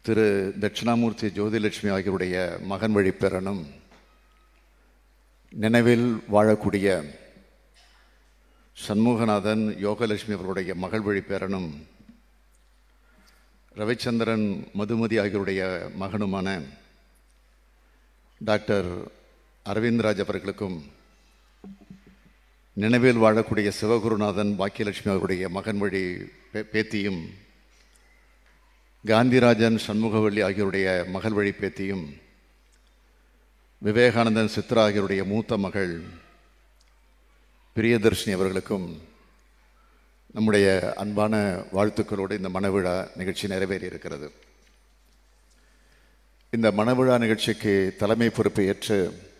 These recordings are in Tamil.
திரு தட்சிணாமூர்த்தி ஜோதிலட்சுமி ஆகியோருடைய மகன் வழி பேரனும் நினைவில் வாழக்கூடிய சண்முகநாதன் யோகலட்சுமி அவர்களுடைய மகள் வழி பேரனும் ரவிச்சந்திரன் மதுமதி ஆகியோருடைய மகனுமான டாக்டர் அரவிந்த்ராஜ் அவர்களுக்கும் நினைவில் வாழக்கூடிய சிவகுருநாதன் பாக்கியலட்சுமி அவர்களுடைய மகன் வழி பேத்தியும் காந்திராஜன் சண்முகவல்லி ஆகியோருடைய மகள் வழி பேத்தியும் விவேகானந்தன் சித்ரா ஆகியோருடைய மூத்த மகள் பிரியதர்ஷினி அவர்களுக்கும் நம்முடைய அன்பான வாழ்த்துக்களோடு இந்த மணவிழா நிகழ்ச்சி நிறைவேறி இருக்கிறது. இந்த மணவிழா நிகழ்ச்சிக்கு தலைமை பொறுப்பை ஏற்று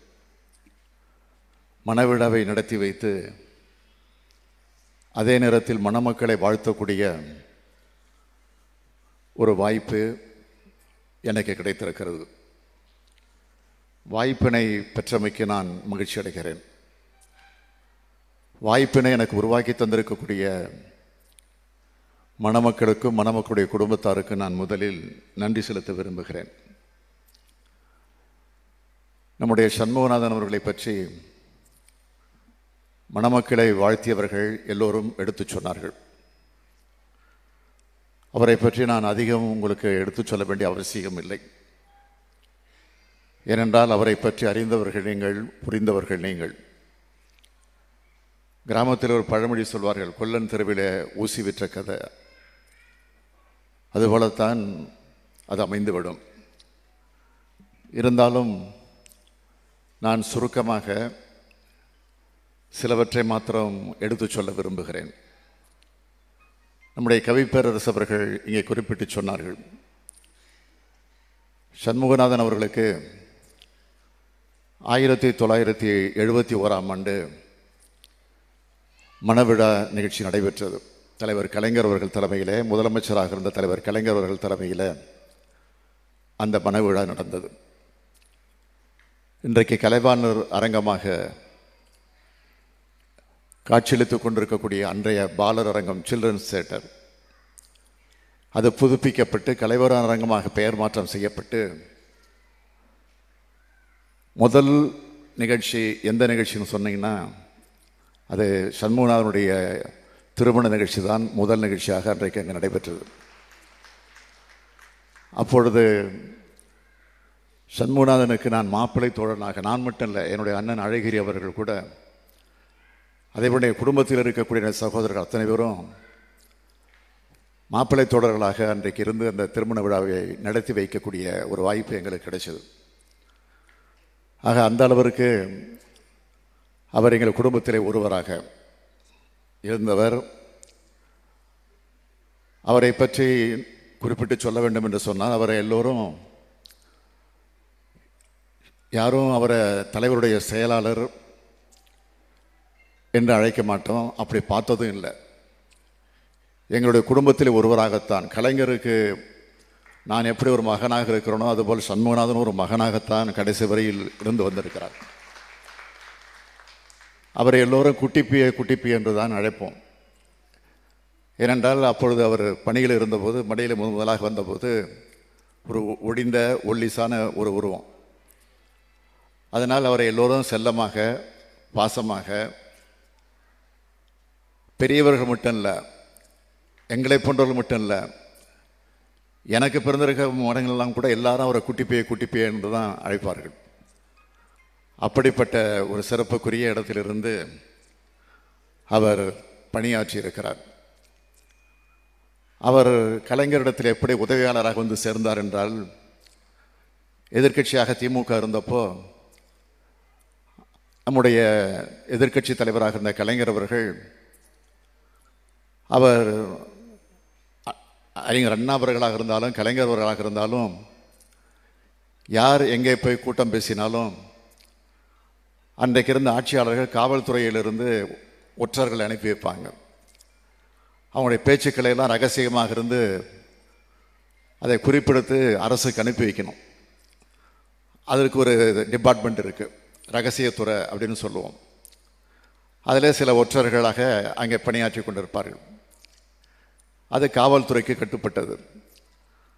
மணவிழாவை நடத்தி வைத்து அதே நேரத்தில் மணமக்களை வாழ்த்தக்கூடிய ஒரு வாய்ப்பு எனக்கு கிடைத்திருக்கிறது. வாய்ப்பினை பெற்றமைக்கு நான் மகிழ்ச்சி அடைகிறேன். வாய்ப்பினை எனக்கு உருவாக்கி தந்திருக்கக்கூடிய மணமக்களுக்கும் மணமக்களுடைய குடும்பத்தாருக்கும் நான் முதலில் நன்றி செலுத்த விரும்புகிறேன். நம்முடைய சண்முகநாதன் அவர்களை பற்றி மணமக்களை வாழ்த்தியவர்கள் எல்லோரும் எடுத்துச் சொன்னார்கள். அவரை பற்றி நான் அதிகம் உங்களுக்கு எடுத்துச் சொல்ல வேண்டிய அவசியம் இல்லை. ஏனென்றால் அவரை பற்றி அறிந்தவர்கள் நீங்கள், புரிந்தவர்கள் நீங்கள். கிராமத்தில் ஒரு பழமொழி சொல்வார்கள், கொல்லன் தெருவிலே ஊசி விற்ற கதை. அதுபோலத்தான் அது அமைந்துவிடும். இருந்தாலும் நான் சுருக்கமாக சிலவற்றை மாத்திரம் எடுத்துச் சொல்ல விரும்புகிறேன். நம்முடைய கவிப்பேரரசு அவர்கள் இங்கே குறிப்பிட்டு சொன்னார்கள், சண்முகநாதன் அவர்களுக்கு 1971 மணவிழா நிகழ்ச்சி நடைபெற்றது. தலைவர் கலைஞர் அவர்கள் தலைமையில், முதலமைச்சராக இருந்த தலைவர் கலைஞர் அவர்கள் தலைமையில் அந்த மணவிழா நடந்தது. இன்றைக்கு கலைவாணர் அரங்கமாக காட்சியளித்துக் கொண்டிருக்கக்கூடிய அன்றைய பாலர் அரங்கம், சில்ட்ரன்ஸ் தியேட்டர், அது புதுப்பிக்கப்பட்டு கலைவாணர் அரங்கமாக பெயர் மாற்றம் செய்யப்பட்டு முதல் நிகழ்ச்சி எந்த நிகழ்ச்சின்னு சொன்னீங்கன்னா அது சண்முகநாதனுடைய திருமண நிகழ்ச்சி தான் முதல் நிகழ்ச்சியாக அன்றைக்கு அங்கே நடைபெற்றது. அப்பொழுது சண்முகநாதனுக்கு நான் மாப்பிள்ளை தோழனாக, நான் மட்டும் இல்லை, என்னுடைய அண்ணன் அழகிரி அவர்கள் கூட, அதேபோல குடும்பத்தில் இருக்கக்கூடிய சகோதரர்கள் அத்தனை பேரும் மாப்பிள்ளை தோழர்களாக அன்றைக்கு இருந்து அந்த திருமண விழாவை நடத்தி வைக்கக்கூடிய ஒரு வாய்ப்பு எங்களுக்கு கிடைச்சது. ஆக அந்த அளவிற்கு அவர் எங்கள் குடும்பத்திலே ஒருவராக இருந்தவர். அவரை பற்றி குறிப்பிட்டு சொல்ல வேண்டும் என்று சொன்னால், அவரை எல்லோரும் யாரும் அவரை தலைவருடைய செயலாளர் என்று அழைக்க மாட்டோம், அப்படி பார்த்ததும் இல்லை. எங்களுடைய குடும்பத்தில் ஒருவராகத்தான், கலைஞருக்கு நான் எப்படி ஒரு மகனாக இருக்கிறேனோ அதுபோல் சண்முகநாதன் ஒரு மகனாகத்தான் கடைசி வரையில் இருந்து வந்திருக்கிறார். அவரை எல்லோரும் குட்டிப்பி என்று தான் அழைப்போம். ஏனென்றால் அப்பொழுது அவர் பணியில் இருந்தபோது, மடியில் முதலாக வந்தபோது ஒரு ஒடிந்த ஒல்லிசான ஒரு உருவம். அதனால் அவரை எல்லோரும் செல்லமாக, பாசமாக, பெரியவர்கள் மட்டும் இல்லை, எங்களை போன்றவர்கள் மட்டும் இல்லை, எனக்கு பிறந்திருக்க மடங்கள்லாம் கூட எல்லாரும் அவரை குட்டிப்பே என்று தான் அழைப்பார்கள். அப்படிப்பட்ட ஒரு சிறப்புக்குரிய இடத்திலிருந்து அவர் பணியாற்றி இருக்கிறார். அவர் கலைஞரிடத்தில் எப்படி உதவியாளராக வந்து சேர்ந்தார் என்றால், எதிர்க்கட்சியாக திமுக இருந்தப்போ நம்முடைய எதிர்க்கட்சி தலைவராக இருந்த கலைஞர் அவர்கள், அவர் அறிஞர் அண்ணா அவர்களாக இருந்தாலும் கலைஞர் அவர்களாக இருந்தாலும் யார் எங்கே போய் கூட்டம் பேசினாலும் அன்றைக்கு இருந்த ஆட்சியாளர்கள் காவல்துறையிலிருந்து ஒற்றர்கள் அனுப்பி வைப்பாங்க. அவங்களுடைய பேச்சுக்களை எல்லாம் ரகசியமாக இருந்து அதை குறிப்பிடுத்து அரசுக்கு அனுப்பி வைக்கணும். அதற்கு ஒரு டிபார்ட்மெண்ட் இருக்குது, ரகசியத்துறை அப்படின்னு சொல்லுவோம். அதில் சில ஒற்றர்களாக அங்கே பணியாற்றி கொண்டிருப்பார்கள். அது காவல்துறைக்கு கட்டுப்பட்டது.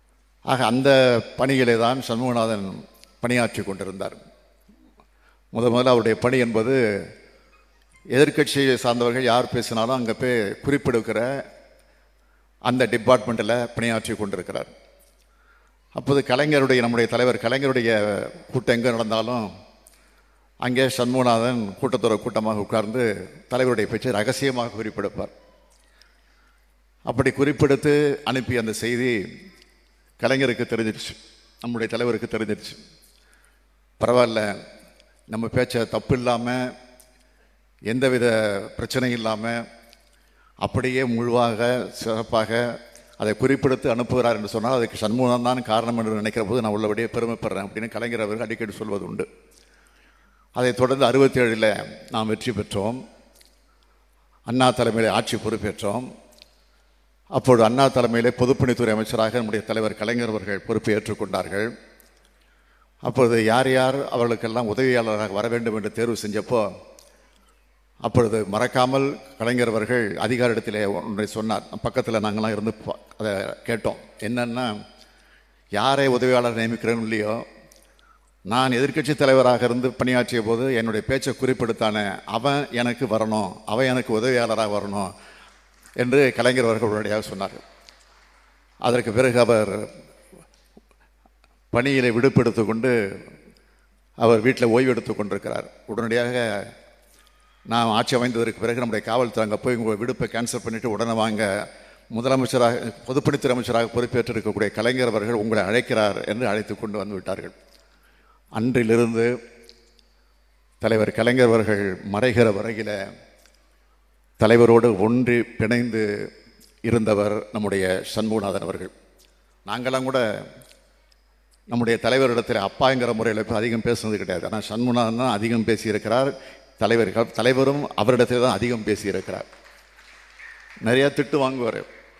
ஆக அந்த பணியிலே தான் சண்முகநாதன் பணியாற்றி கொண்டிருந்தார். முதல்ல அவருடைய பணி என்பது எதிர்க்கட்சியை சார்ந்தவர்கள் யார் பேசினாலும் அங்கே போய் குறிப்பெடுக்கிற அந்த டிபார்ட்மெண்ட்டில் பணியாற்றி கொண்டிருக்கிறார். அப்போது கலைஞருடைய நம்முடைய தலைவர் கலைஞருடைய கூட்டம் எங்கே நடந்தாலும் அங்கே சண்முகநாதன் கூட்டமாக உட்கார்ந்து தலைவருடைய பேச்சை ரகசியமாக குறிப்பெடுப்பார். அப்படி குறிப்பெடுத்து அனுப்பிய அந்த செய்தி கலைஞருக்கு தெரிஞ்சிருச்சு, நம்முடைய தலைவருக்கு தெரிஞ்சிருச்சு. பரவாயில்ல, நம்ம பேச்சை தப்பு இல்லாமல் எந்தவித பிரச்சனையும் இல்லாமல் அப்படியே முழுவாக சிறப்பாக அதை குறிப்பிடுத்து அனுப்புகிறார் என்று சொன்னால் அதுக்கு சண்முகம் தான் காரணம் என்று நினைக்கிற போது நான் உள்ளபடியே பெருமைப்படுறேன் அப்படின்னு கலைஞர் அவர்கள் அடிக்கடி சொல்வது உண்டு. அதைத் தொடர்ந்து 67 நாம் வெற்றி பெற்றோம். அண்ணா தலைமையில் ஆட்சி பொறுப்பேற்றோம். அப்போது அண்ணா தலைமையிலே பொதுப்பணித்துறை அமைச்சராக நம்முடைய தலைவர் கலைஞர் அவர்கள் பொறுப்பை ஏற்றுக்கொண்டார்கள். அப்பொழுது யார் யார் அவர்களுக்கெல்லாம் உதவியாளராக வர வேண்டும் என்று தேர்வு செஞ்சப்போ அப்பொழுது மறக்காமல் கலைஞர் அவர்கள் அதிகாரிடத்திலே ஒன்றை சொன்னார். பக்கத்தில் நாங்களாம் இருந்து அதை கேட்டோம். என்னன்னா, யாரை உதவியாளர் நியமிக்கிறேன்னு இல்லையோ, நான் எதிர்க்கட்சி தலைவராக இருந்து பணியாற்றிய போது என்னுடைய பேச்சை குறிப்பிடுத்தானே அவன் எனக்கு வரணும், அவன் எனக்கு உதவியாளராக வரணும் என்று கலைஞர் அவர்கள் உடனடியாக சொன்னார்கள். அதற்கு பிறகு அவர் பணியிலே விடுப்பெடுத்து கொண்டு அவர் வீட்டில் ஓய்வு எடுத்து கொண்டிருக்கிறார். உடனடியாக நான் ஆட்சி அமைந்ததற்கு பிறகு நம்முடைய காவல்துறை அங்கே போய் உங்கள் விடுப்பை கேன்சல் பண்ணிவிட்டு உடனே வாங்க, முதலமைச்சராக பொதுப்பணித்துறை அமைச்சராக பொறுப்பேற்றிருக்கக்கூடிய கலைஞர் அவர்கள் உங்களை அழைக்கிறார் என்று அழைத்து கொண்டு வந்து விட்டார்கள். அன்றிலிருந்து தலைவர் கலைஞர் அவர்கள் மறைகிற வரையில தலைவரோடு ஒன்றி பிணைந்து இருந்தவர் நம்முடைய சண்முகநாதன் அவர்கள். நாங்களாம் கூட நம்முடைய தலைவரிடத்தில் அப்பாங்கிற முறையில் இப்போ அதிகம் பேசுனது கிடையாது. ஆனால் சண்முகநாதன் தான் அதிகம் பேசியிருக்கிறார். தலைவரும் அவரிடத்தில் தான் அதிகம் பேசியிருக்கிறார். நிறையா திட்டு வாங்குவார்.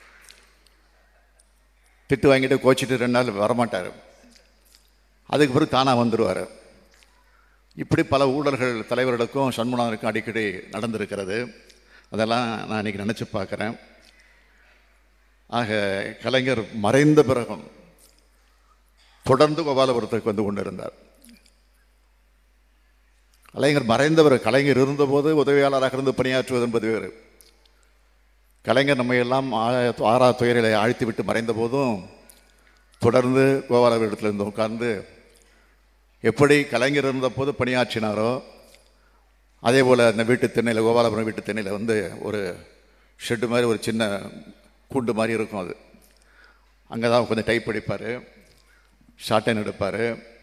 திட்டு வாங்கிட்டு கோச்சிட்டு 2 நாள் வரமாட்டார். அதுக்கு பிறகு தானாக வந்துடுவார். இப்படி பல ஊழல்கள் தலைவர்களுக்கும் சண்முகநாதனுக்கும் அடிக்கடி நடந்திருக்கிறது. அதெல்லாம் நான் இன்னைக்கு நினச்சி பார்க்குறேன். ஆக கலைஞர் மறைந்த பிறகும் தொடர்ந்து கோபாலபுரத்துக்கு வந்து கொண்டு இருந்தார். கலைஞர் மறைந்தவர், கலைஞர் இருந்தபோது உதவியாளராக இருந்து பணியாற்றுவது என்பது வேறு. கலைஞர் நம்ம எல்லாம் ஆறா துயரில் ஆழ்த்தி விட்டு மறைந்த போதும் தொடர்ந்து கோபாலபுரத்தில் இருந்து உட்கார்ந்து எப்படி கலைஞர் இருந்த போது பணியாற்றினாரோ அதே போல் அந்த வீட்டு திண்ணையில், கோபாலபுரம் வீட்டு திண்ணையில் வந்து ஒரு ஷெட்டு மாதிரி ஒரு சின்ன கூண்டு மாதிரி இருக்கும். அது அங்கே தான் கொஞ்சம் டைப் அடிப்பார், ஷார்ட் ஹேண்ட் எடுப்பார்.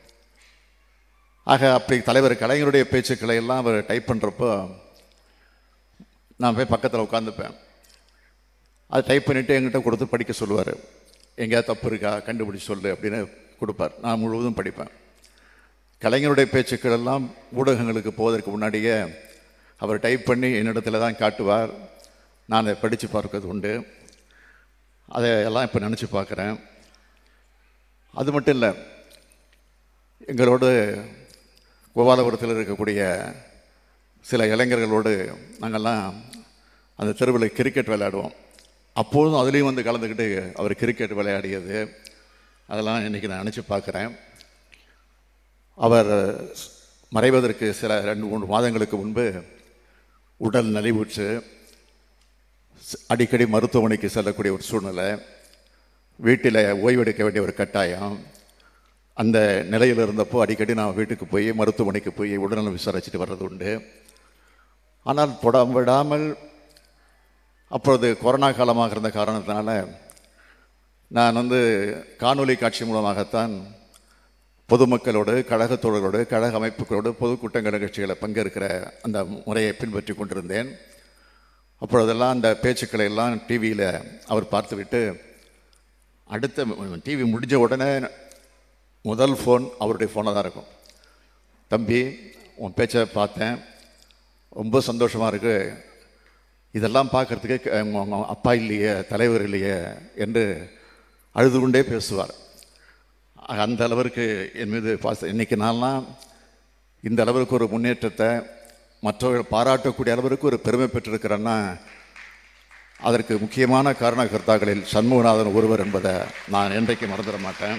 ஆக அப்படி தலைவர் கலைஞருடைய பேச்சுக்களை எல்லாம் அவர் டைப் பண்ணுறப்போ நான் போய் பக்கத்தில் உட்காந்துப்பேன். அதை டைப் பண்ணிவிட்டு என்கிட்ட கொடுத்து படிக்க சொல்லுவார். எங்கேயாவது தப்பு இருக்கா கண்டுபிடிச்சி சொல்லு அப்படின்னு கொடுப்பார். நான் முழுவதும் படிப்பேன். கலைஞருடைய பேச்சுக்கள் எல்லாம் ஊடகங்களுக்கு போவதற்கு முன்னாடியே அவர் டைப் பண்ணி என்னிடத்துல தான் காட்டுவார். நான் அதை படித்து பார்க்கறது உண்டு. அதை எல்லாம் இப்போ நினச்சி பார்க்குறேன். அது மட்டும் இல்லை, எங்களோடு கோபாலபுரத்தில் இருக்கக்கூடிய சில இளைஞர்களோடு நாங்கள்லாம் அந்த தெருவில் கிரிக்கெட் விளையாடுவோம். அப்போதும் அதுலேயும் வந்து கலந்துக்கிட்டு அவர் கிரிக்கெட் விளையாடியது அதெல்லாம் இன்றைக்கி நான் நினச்சி பார்க்குறேன். அவர் மறைவதற்கு சில 2-3 மாதங்களுக்கு முன்பு உடல் நலிவுற்று அடிக்கடி மருத்துவமனைக்கு செல்லக்கூடிய ஒரு சூழ்நிலை, வீட்டில் ஓய்வெடுக்க வேண்டிய ஒரு கட்டாயம், அந்த நிலையில் இருந்தப்போ அடிக்கடி நான் வீட்டுக்கு போய் மருத்துவமனைக்கு போய் உடல்நலம் விசாரிச்சுட்டு வர்றது உண்டு. ஆனால் விடாமல் அப்பொழுது கொரோனா காலமாக இருந்த காரணத்தினால நான் வந்து காணொலி காட்சி மூலமாகத்தான் பொதுமக்களோடு, கழக தோழர்களோடு, கழக அமைப்புகளோடு பொதுக்கூட்டங்கள் நிகழ்ச்சிகளை பங்கேற்கிற அந்த முறையை பின்பற்றி கொண்டிருந்தேன். அப்பொழுதெல்லாம் அந்த பேச்சுக்களை எல்லாம் டிவியில் அவர் பார்த்துவிட்டு அடுத்த டிவி முடிஞ்ச உடனே முதல் ஃபோன் அவருடைய ஃபோனாக தான் இருக்கும். தம்பி, உன் பேச்சை பார்த்தேன், ரொம்ப சந்தோஷமாக இருக்குது, இதெல்லாம் பார்க்குறதுக்கு உங்கள் அப்பா இல்லையே, தலைவர் இல்லையே என்று அழுது கொண்டே பேசுவார். அந்த அளவிற்கு என் மீது இன்றைக்கி நான்லாம் இந்த அளவிற்கு ஒரு முன்னேற்றத்தை மற்றவர்கள் பாராட்டக்கூடிய அளவிற்கு ஒரு பெருமை பெற்றிருக்கிறேன்னா அதற்கு முக்கியமான காரணகர்த்தாக்களில் சண்முகநாதன் ஒருவர் என்பதை நான் என்றைக்கு மறந்துட மாட்டேன்.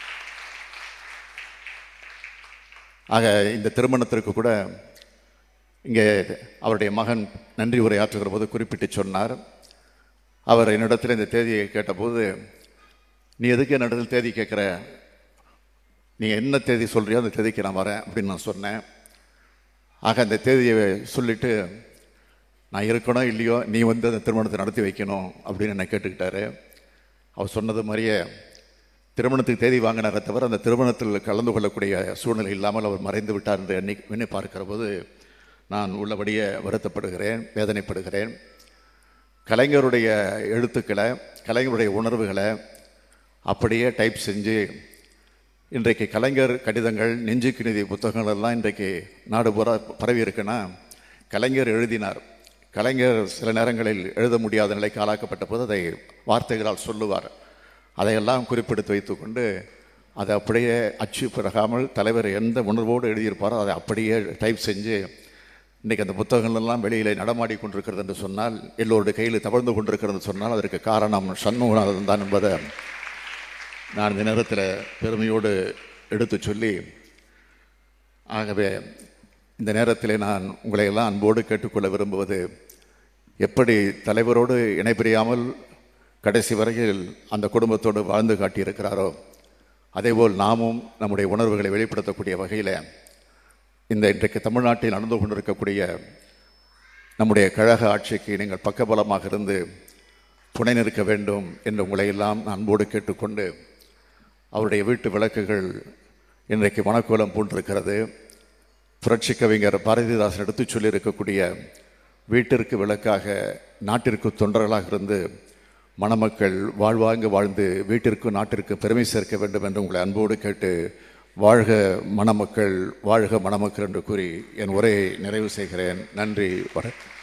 ஆக இந்த திருமணத்திற்கு கூட இங்கே அவருடைய மகன் நன்றி உரையாற்றுகிற போது குறிப்பிட்டு சொன்னார். அவர் என்னிடத்தில் இந்த தேதியை கேட்டபோது, நீ எதுக்கு என்னிடத்தில் தேதி கேட்குற, நீ என்ன தேதி சொல்கிறியோ அந்த தேதிக்கு நான் வரேன் அப்படின்னு நான் சொன்னேன். ஆக அந்த தேதியை சொல்லிவிட்டு, நான் இருக்கணும் இல்லையோ நீ வந்து அந்த திருமணத்தை நடத்தி வைக்கணும் அப்படின்னு என்னை கேட்டுக்கிட்டாரு. அவர் சொன்னது மாதிரியே திருமணத்துக்கு தேதி வாங்கினாரே தவிர அந்த திருமணத்தில் கலந்து கொள்ளக்கூடிய சூழ்நிலை இல்லாமல் அவர் மறைந்து விட்டார் என்று எண்ணி பார்க்கிற போது நான் உள்ளபடியே வருத்தப்படுகிறேன், வேதனைப்படுகிறேன். கலைஞருடைய எழுத்துக்களை, கலைஞருடைய உணர்வுகளை அப்படியே டைப் செஞ்சு இன்றைக்கு கலைஞர் கடிதங்கள், நெஞ்சுக்கு நிதி புத்தகங்கள் எல்லாம் இன்றைக்கு நாடு பூரா பரவி இருக்குன்னா கலைஞர் எழுதினார். கலைஞர் சில நேரங்களில் எழுத முடியாத நிலைக்கு ஆளாக்கப்பட்ட போது அதை வார்த்தைகளால் சொல்லுவார். அதையெல்லாம் குறிப்பிடுத்து வைத்துக்கொண்டு அதை அப்படியே அச்சு பிறகாமல் தலைவர் எந்த உணர்வோடு எழுதியிருப்பாரோ அதை அப்படியே டைப் செஞ்சு இன்றைக்கி அந்த புத்தகங்கள்லாம் வெளியில் நடமாடி கொண்டிருக்கிறது என்று சொன்னால், எல்லோருடைய கையில் தவழ்ந்து கொண்டிருக்கிறது சொன்னால் அதற்கு காரணம் சண்முகநாதன் தான் என்பதை நான் இந்த நேரத்தில் பெருமையோடு எடுத்து சொல்லி, ஆகவே இந்த நேரத்தில் நான் உங்களை எல்லாம் அன்போடு கேட்டுக்கொள்ள விரும்புவது, எப்படி தலைவரோடு இணைபிரியாமல் கடைசி வரையில் அந்த குடும்பத்தோடு வாழ்ந்து காட்டியிருக்கிறாரோ அதேபோல் நாமும் நம்முடைய உணர்வுகளை வெளிப்படுத்தக்கூடிய வகையில் இன்றைக்கு தமிழ்நாட்டில் நடந்து கொண்டிருக்கக்கூடிய நம்முடைய கழக ஆட்சிக்கு நீங்கள் பக்கபலமாக இருந்து துணை நிற்க வேண்டும் என்று உங்களை எல்லாம் நான் அன்போடு கேட்டுக்கொண்டு, அவருடைய வீட்டு விளக்குகள் இன்றைக்கு மணக்கோலம் பூண்டிருக்கிறது. புரட்சி கவிஞர் பாரதிதாசன் எடுத்து சொல்லியிருக்கக்கூடிய வீட்டிற்கு விளக்காக நாட்டிற்கு தொண்டர்களாக இருந்து மணமக்கள் வாழ்வாங்கு வாழ்ந்து வீட்டிற்கு நாட்டிற்கு பெருமை சேர்க்க வேண்டும் என்று உங்களை அன்போடு கேட்டு, வாழ்க மணமக்கள், வாழ்க மணமக்கள் என்று கூறி என் உரையை நிறைவு செய்கிறேன். நன்றி, வணக்கம்.